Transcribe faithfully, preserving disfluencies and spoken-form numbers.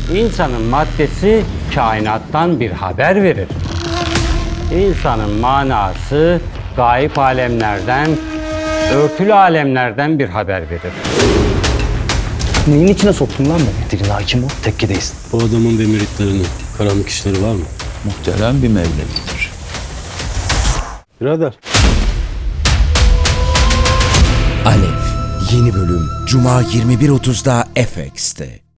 İnsanın maddesi kainattan bir haber verir. İnsanın manası gayip alemlerden, örtülü alemlerden bir haber verir. Neyin içine soktun lan beni? Dilin hakim ol, tekkedeyiz. Bu adamın demeritlerinin karanlık işleri var mı? Muhterem bir Mevlevidir. Birader. Alev yeni bölüm Cuma yirmi bir otuzda F X'te.